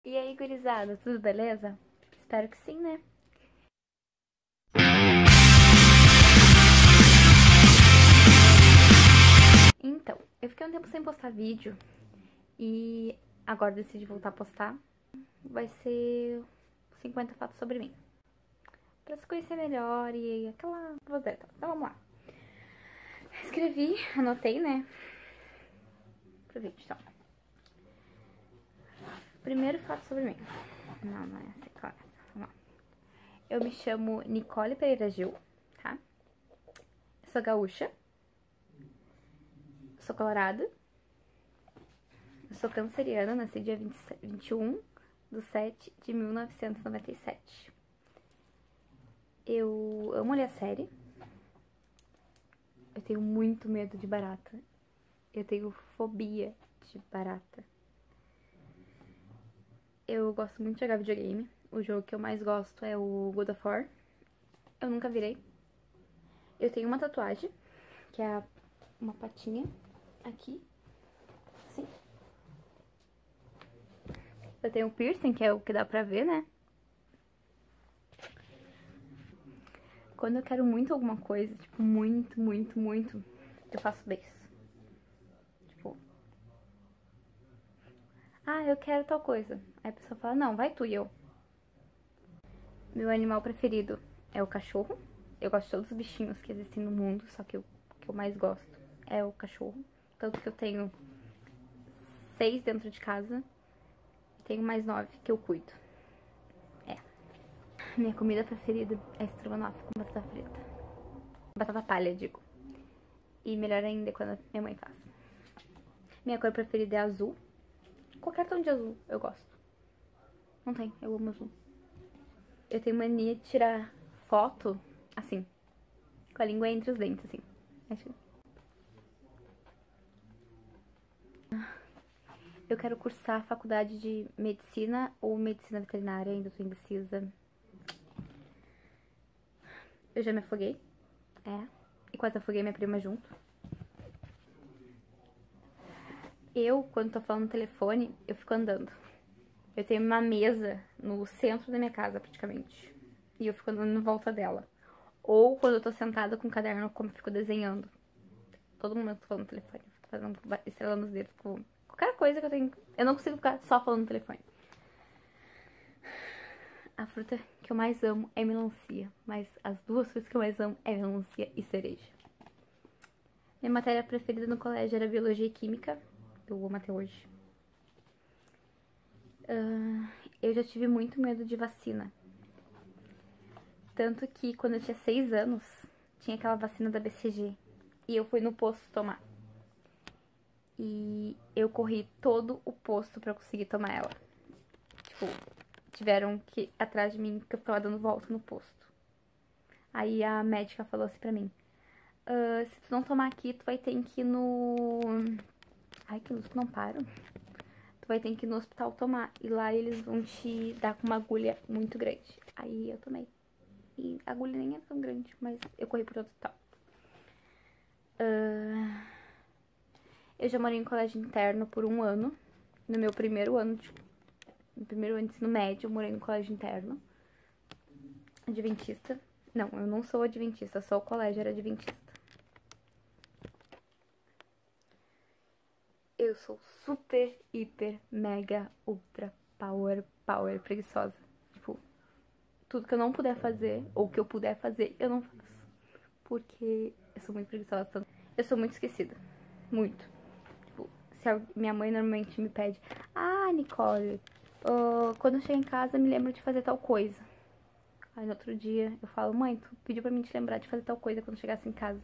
E aí, gurizada, tudo beleza? Espero que sim, né? Então, eu fiquei um tempo sem postar vídeo e agora decidi voltar a postar. Vai ser 50 fatos sobre mim. Pra se conhecer melhor e aquela vozeta. Então vamos lá. Escrevi, anotei, né? Pro vídeo, então. Primeiro fato sobre mim. Não é essa, claro. Vamos lá. Eu me chamo Nicole Pereira Gil, tá? Eu sou gaúcha. Sou colorada. Eu sou canceriana, nasci dia 21/7/1997. Eu amo olhar série. Eu tenho muito medo de barata. Eu tenho fobia de barata. Eu gosto muito de jogar videogame. O jogo que eu mais gosto é o God of War. Eu nunca virei. Eu tenho uma tatuagem, que é uma patinha aqui. Assim. Eu tenho um piercing, que é o que dá pra ver, né? Quando eu quero muito alguma coisa, tipo, muito, muito, muito, eu faço beijo. Tipo, eu quero tal coisa. Aí a pessoa fala, não, vai tu e eu. Meu animal preferido é o cachorro. Eu gosto de todos os bichinhos que existem no mundo, só que o que eu mais gosto é o cachorro. Tanto que eu tenho 6 dentro de casa e tenho mais 9 que eu cuido. Minha comida preferida é estrogonofe com batata frita. Batata palha, digo. E melhor ainda é quando minha mãe faz. Minha cor preferida é azul. Qualquer tom de azul eu gosto. Não tem, eu amo azul. Eu tenho mania de tirar foto, assim, com a língua entre os dentes, assim. Eu quero cursar a faculdade de medicina ou medicina veterinária, ainda tô indecisa. Eu já me afoguei, e quase afoguei minha prima junto. Eu, quando tô falando no telefone, eu fico andando. Eu tenho uma mesa no centro da minha casa, praticamente. E eu fico andando em volta dela. Ou quando eu tô sentada com o caderno, como eu fico desenhando. Todo momento tô falando no telefone. Eu fico fazendo, estrelando os dedos com qualquer coisa que eu tenho. Eu não consigo ficar só falando no telefone. A fruta que eu mais amo é melancia. Mas as duas frutas que eu mais amo é melancia e cereja. Minha matéria preferida no colégio era biologia e química. Eu amo até hoje. Eu já tive muito medo de vacina. Tanto que quando eu tinha 6 anos, tinha aquela vacina da BCG. E eu fui no posto tomar. E eu corri todo o posto pra conseguir tomar ela. Tipo, tiveram que ir atrás de mim porque eu ficava dando volta no posto. Aí a médica falou assim pra mim: se tu não tomar aqui, tu vai ter que ir no... Ai, que luz que não param. Tu vai ter que ir no hospital tomar. E lá eles vão te dar com uma agulha muito grande. Aí eu tomei. E a agulha nem é tão grande, mas eu corri pro hospital. Eu já morei em colégio interno por 1 ano. No meu primeiro ano de ensino médio, eu morei no colégio interno. Adventista. Não, eu não sou adventista, só o colégio era adventista. Eu sou super, hiper, mega, ultra, power preguiçosa. Tipo, tudo que eu não puder fazer, ou que eu puder fazer, eu não faço. Porque eu sou muito preguiçosa. Eu sou muito esquecida. Muito. Tipo, se minha mãe normalmente me pede: Nicole, quando eu chego em casa, me lembro de fazer tal coisa. Aí no outro dia eu falo: mãe, tu pediu pra mim te lembrar de fazer tal coisa quando chegasse em casa.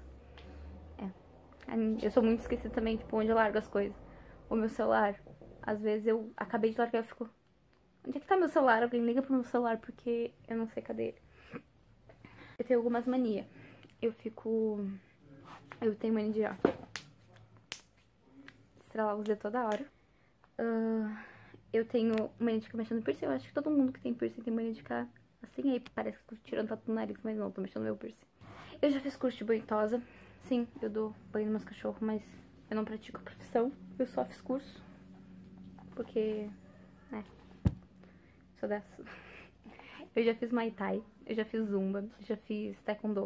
Eu sou muito esquecida também, tipo, onde eu largo as coisas. O meu celular, às vezes eu acabei de largar e eu fico: onde é que tá meu celular? Alguém liga pro meu celular porque eu não sei cadê ele. Eu tenho algumas manias. Eu tenho mania de estralar os dedos toda hora. Eu tenho mania de ficar mexendo no piercing. Eu acho que todo mundo que tem piercing tem mania de ficar assim. Aí parece que tô tirando tatu do nariz, mas não, tô mexendo no meu piercing. Eu já fiz curso de banho tosa. Sim, eu dou banho nos meus cachorros, mas eu não pratico a profissão. Eu só fiz curso. Porque, sou dessa. Eu já fiz Muay Thai, eu já fiz Zumba, eu já fiz Taekwondo.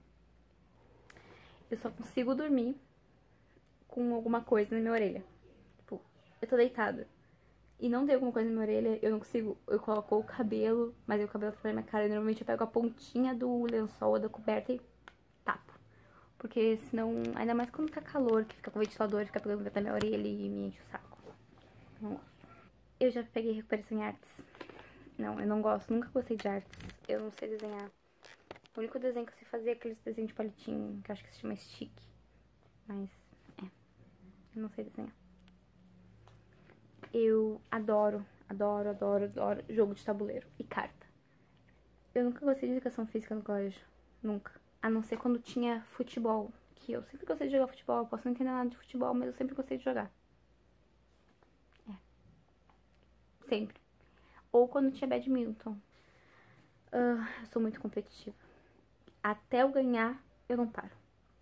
Eu só consigo dormir com alguma coisa na minha orelha. Tipo, eu tô deitada e não tem alguma coisa na minha orelha, eu não consigo. Eu coloco o cabelo, mas o cabelo tá na minha cara. Normalmente eu pego a pontinha do lençol ou da coberta e tapo. Porque senão, ainda mais quando tá calor, que fica com o ventilador, fica pegando vento na minha orelha e me enche o saco. Não gosto. Eu já peguei recuperação em artes. Não, eu não gosto, nunca gostei de artes. Eu não sei desenhar. O único desenho que eu sei fazer é aqueles desenhos de palitinho, que eu acho que se chama stick. Mas, eu não sei desenhar. Eu adoro jogo de tabuleiro e carta. Eu nunca gostei de educação física no colégio. Nunca. A não ser quando tinha futebol. Que eu sempre gostei de jogar futebol. Eu posso não entender nada de futebol, mas eu sempre gostei de jogar. Sempre. Ou quando tinha badminton. Eu sou muito competitiva. Até eu ganhar, eu não paro.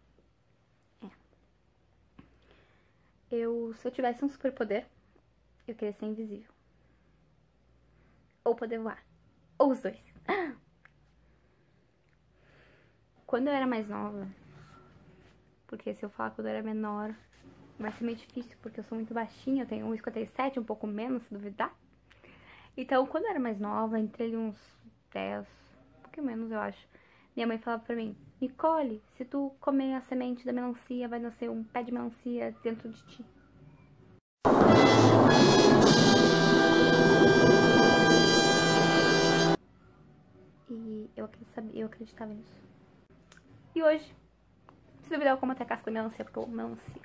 Se eu tivesse um superpoder, eu queria ser invisível. Ou poder voar. Ou os dois. Quando eu era mais nova, porque se eu falar quando eu era menor, vai ser meio difícil, porque eu sou muito baixinha, eu tenho 1,57, um pouco menos, se duvidar. Então, quando eu era mais nova, entre ali uns 10, um pouquinho menos, eu acho, minha mãe falava pra mim: Nicole, se tu comer a semente da melancia, vai nascer um pé de melancia dentro de ti. E eu acreditava nisso. E hoje, se duvidar, eu como até a casca da melancia, porque eu amo melancia.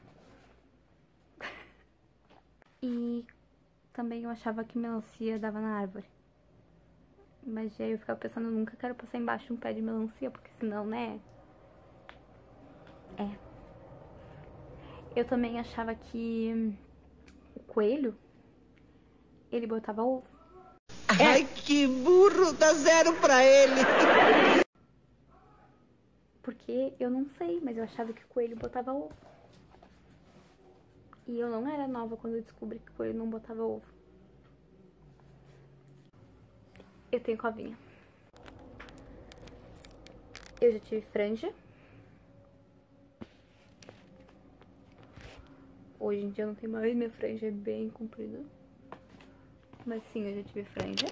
E também eu achava que melancia dava na árvore. Mas aí eu ficava pensando, eu nunca quero passar embaixo de um pé de melancia, porque senão, né? Eu também achava que o coelho, ele botava ovo. Ai, que burro, dá 0 pra ele. Porque eu não sei, mas eu achava que o coelho botava ovo. E eu não era nova quando eu descobri que o coelho não botava ovo. Eu tenho covinha. Eu já tive franja. Hoje em dia eu não tenho mais, minha franja é bem comprida. Mas sim, eu já tive franja.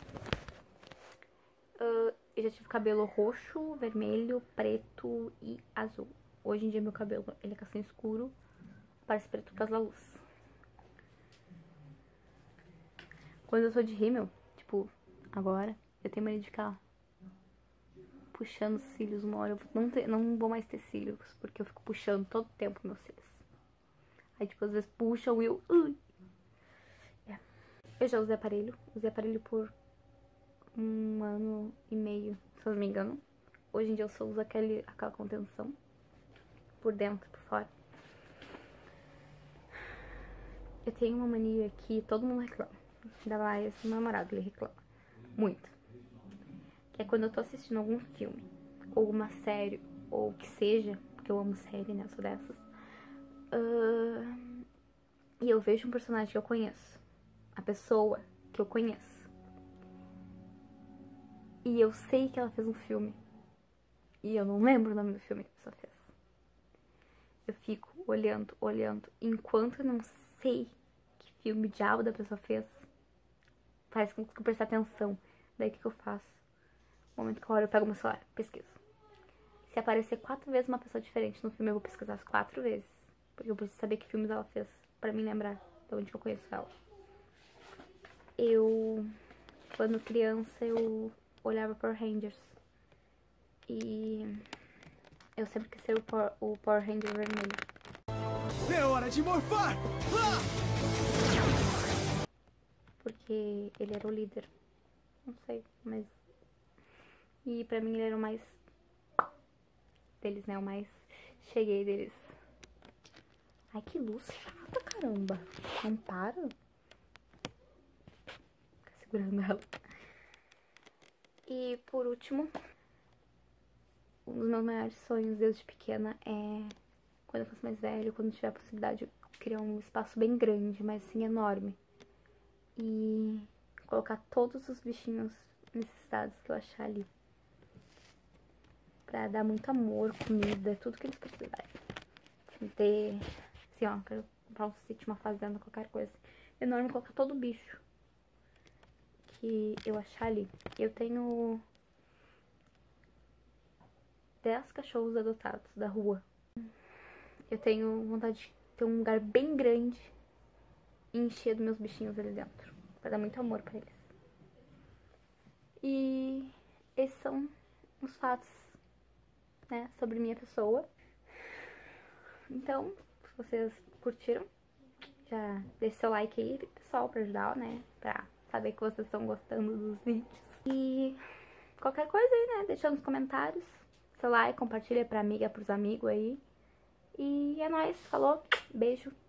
Eu já tive cabelo roxo, vermelho, preto e azul. Hoje em dia meu cabelo, ele é castanho escuro, parece preto por causa da luz. Quando eu sou de rímel, tipo, agora, eu tenho mania de ficar puxando os cílios uma hora. Eu não vou mais ter cílios, porque eu fico puxando todo tempo meus cílios. Aí, tipo, às vezes puxam e eu... Eu já usei aparelho por 1 ano e meio, se eu não me engano. Hoje em dia eu só uso aquela contenção, por dentro e por fora. Eu tenho uma mania que todo mundo reclama. Ainda mais meu namorado, ele reclama muito. Que é quando eu tô assistindo algum filme, ou uma série, ou o que seja, porque eu amo série, né, eu sou dessas. E eu vejo um personagem que eu conheço, a pessoa que eu conheço. E eu sei que ela fez um filme. E eu não lembro o nome do filme que a pessoa fez. Eu fico olhando. Enquanto eu não sei que filme diabo da pessoa fez, parece que eu consigo prestar atenção. Daí o que eu faço? No momento que eu olho, eu pego meu celular, pesquiso. Se aparecer 4 vezes uma pessoa diferente no filme, eu vou pesquisar as 4 vezes. Porque eu preciso saber que filmes ela fez, pra me lembrar de onde eu conheço ela. Quando criança, eu olhava Power Rangers. E eu sempre quis ser o Power Ranger vermelho. É hora de morfar! Ah! Porque ele era o líder. Não sei, mas... E pra mim ele era o mais... deles, né? O mais... cheguei deles. Ai, que luz chata, caramba. Não para? Fica segurando ela. E por último... um dos meus maiores sonhos desde pequena é... quando eu fosse mais velho, quando tiver a possibilidade de criar um espaço bem grande, mas assim, enorme. E colocar todos os bichinhos necessitados que eu achar ali. Pra dar muito amor, comida, tudo que eles precisarem. Ter, assim, ó, quero comprar um sítio, uma fazenda, qualquer coisa enorme, colocar todo o bicho que eu achar ali. Eu tenho 10 cachorros adotados da rua. Eu tenho vontade de ter um lugar bem grande e encher dos meus bichinhos ali dentro, pra dar muito amor pra eles. E esses são os fatos, né, sobre minha pessoa. Então, se vocês curtiram, já deixa seu like aí, pessoal, pra ajudar, né, pra saber que vocês estão gostando dos vídeos. E qualquer coisa aí, né, deixa nos comentários seu like, compartilha pra amiga, pros amigos aí. E é nóis, falou, beijo.